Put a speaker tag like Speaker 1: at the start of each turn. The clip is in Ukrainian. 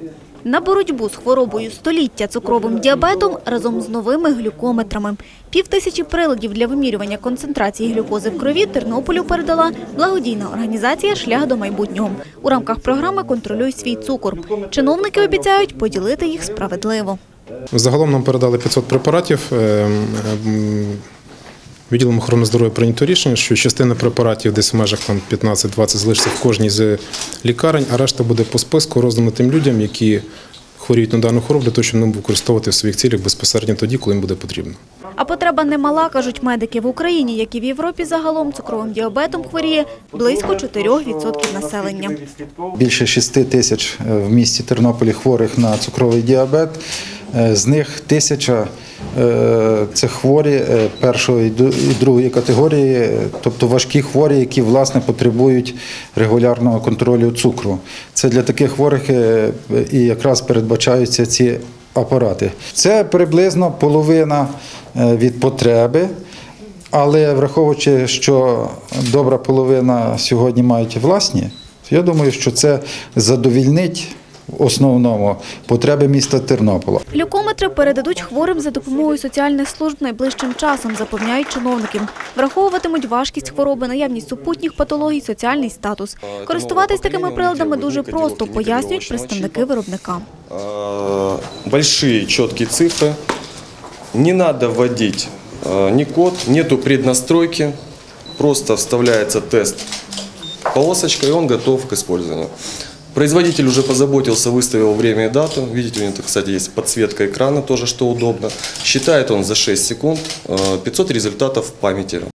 Speaker 1: На боротьбу з хворобою століття – цукровим діабетом разом з новими глюкометрами. 5000 приладів для вимірювання концентрації глюкози в крові Тернополю передала благодійна організація «Шлях до майбутнього». У рамках програми «Контролюй свій цукор». Чиновники обіцяють поділити їх справедливо.
Speaker 2: Загалом нам передали 500 препаратів. Відділом охорони здоров'я прийнято рішення, що частина препаратів десь в межах 15-20 залишиться в кожній з лікарень, а решта буде по списку роздано тим людям, які хворіють на дану хворобу, для того, щоб ним використовувати в своїх цілях безпосередньо тоді, коли їм буде потрібно.
Speaker 1: А потреба немала, кажуть медики. В Україні, як і в Європі загалом, цукровим діабетом хворіє близько 4% населення.
Speaker 3: Більше 6 тисяч в місті Тернополі хворих на цукровий діабет. З них 1000 – це хворі першої і другої категорії, тобто важкі хворі, які, власне, потребують регулярного контролю цукру. Це для таких хворих і якраз передбачаються ці апарати. Це приблизно половина від потреби, але враховуючи, що добра половина сьогодні мають власні, я думаю, що це задовільнить в основному потреби міста Тернополя.
Speaker 1: Глюкометри передадуть хворим за допомогою соціальних служб найближчим часом, запевняють чиновники. Враховуватимуть важкість хвороби, наявність супутніх патологій, соціальний статус. Користуватись такими приладами дуже просто, пояснюють представники виробника.
Speaker 4: Большие четкие цифры. Не надо вводить ни код, нету преднастройки. Просто вставляется тест полосочкой, и он готов к использованию. Производитель уже позаботился, выставил время и дату. Видите, у него, кстати, есть подсветка экрана, тоже что удобно. Считает он за 6 секунд 500 результатов в памяти.